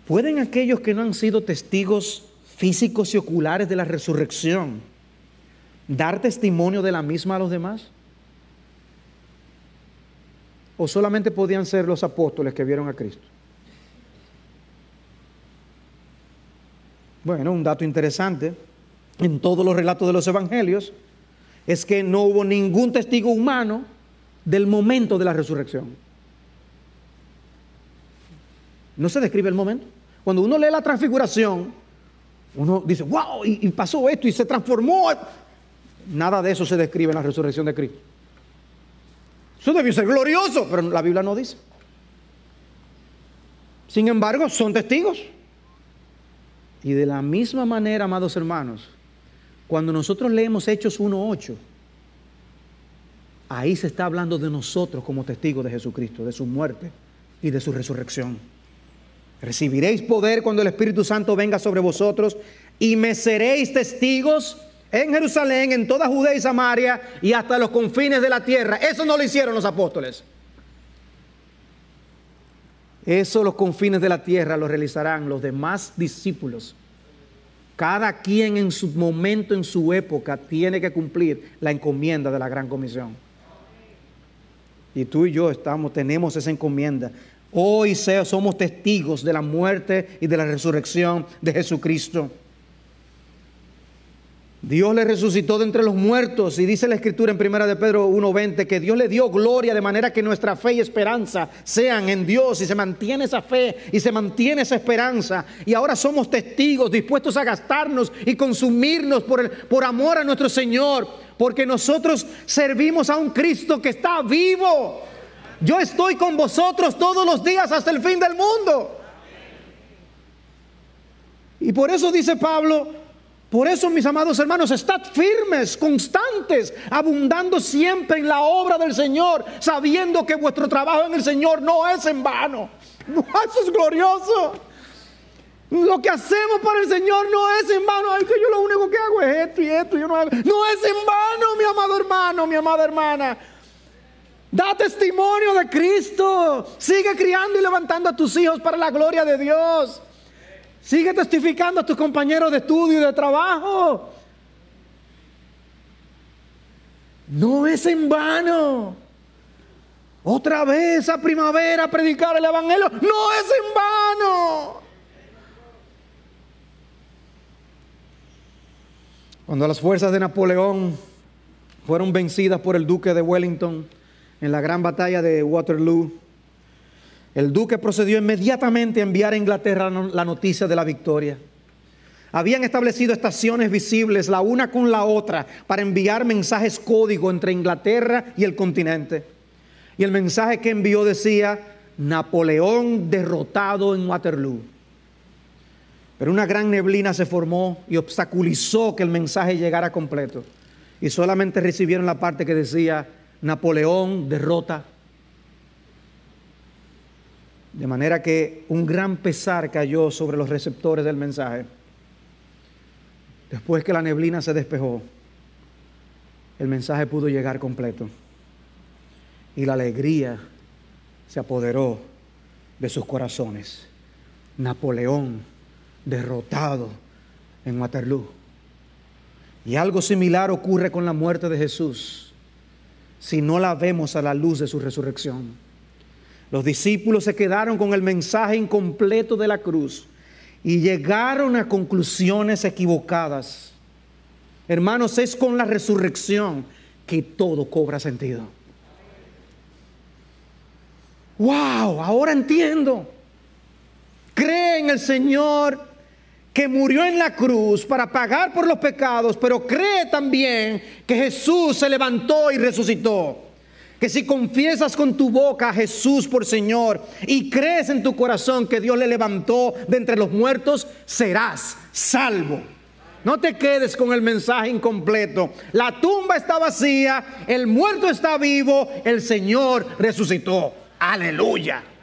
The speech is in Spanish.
¿Pueden aquellos que no han sido testigos físicos y oculares de la resurrección dar testimonio de la misma a los demás? ¿O solamente podían ser los apóstoles que vieron a Cristo? Bueno, un dato interesante en todos los relatos de los evangelios es que no hubo ningún testigo humano del momento de la resurrección. No se describe el momento. Cuando uno lee la transfiguración, uno dice, wow, y pasó esto y se transformó. Nada de eso se describe en la resurrección de Cristo. Eso debió ser glorioso, pero la Biblia no dice. Sin embargo, son testigos. Y de la misma manera, amados hermanos, cuando nosotros leemos Hechos 1:8, ahí se está hablando de nosotros como testigos de Jesucristo, de su muerte y de su resurrección. Recibiréis poder cuando el Espíritu Santo venga sobre vosotros y me seréis testigos en Jerusalén, en toda Judea y Samaria y hasta los confines de la tierra. Eso no lo hicieron los apóstoles. Eso, los confines de la tierra, lo realizarán los demás discípulos. Cada quien en su momento, en su época, tiene que cumplir la encomienda de la gran comisión. Y tú y yo tenemos esa encomienda. Hoy somos testigos de la muerte y de la resurrección de Jesucristo. Dios le resucitó de entre los muertos y dice la Escritura en 1 de Pedro 1:20 que Dios le dio gloria de manera que nuestra fe y esperanza sean en Dios, y se mantiene esa fe y se mantiene esa esperanza, y ahora somos testigos dispuestos a gastarnos y consumirnos por amor a nuestro Señor, porque nosotros servimos a un Cristo que está vivo. Yo estoy con vosotros todos los días hasta el fin del mundo. Y por eso dice Pablo, por eso, mis amados hermanos, estad firmes, constantes, abundando siempre en la obra del Señor, sabiendo que vuestro trabajo en el Señor no es en vano. Eso es glorioso. Lo que hacemos para el Señor no es en vano. Es que yo lo único que hago es esto y esto. Yo no es en vano, mi amado hermano, mi amada hermana. Da testimonio de Cristo. Sigue criando y levantando a tus hijos para la gloria de Dios. Sigue testificando a tus compañeros de estudio y de trabajo. No es en vano. Otra vez a primavera a predicar el evangelio. No es en vano. Cuando las fuerzas de Napoleón fueron vencidas por el duque de Wellington en la gran batalla de Waterloo, el duque procedió inmediatamente a enviar a Inglaterra la noticia de la victoria. Habían establecido estaciones visibles la una con la otra para enviar mensajes código entre Inglaterra y el continente. Y el mensaje que envió decía: Napoleón derrotado en Waterloo. Pero una gran neblina se formó y obstaculizó que el mensaje llegara completo. Y solamente recibieron la parte que decía: Napoleón derrota. De manera que un gran pesar cayó sobre los receptores del mensaje. Después que la neblina se despejó, el mensaje pudo llegar completo. Y la alegría se apoderó de sus corazones. Napoleón derrotado en Waterloo. Y algo similar ocurre con la muerte de Jesús, si no la vemos a la luz de su resurrección. Los discípulos se quedaron con el mensaje incompleto de la cruz y llegaron a conclusiones equivocadas. Hermanos, es con la resurrección que todo cobra sentido. ¡Wow! Ahora entiendo. Cree en el Señor que murió en la cruz para pagar por los pecados, pero cree también que Jesús se levantó y resucitó. Que si confiesas con tu boca a Jesús por Señor y crees en tu corazón que Dios le levantó de entre los muertos, serás salvo. No te quedes con el mensaje incompleto. La tumba está vacía, el muerto está vivo, el Señor resucitó. ¡Aleluya!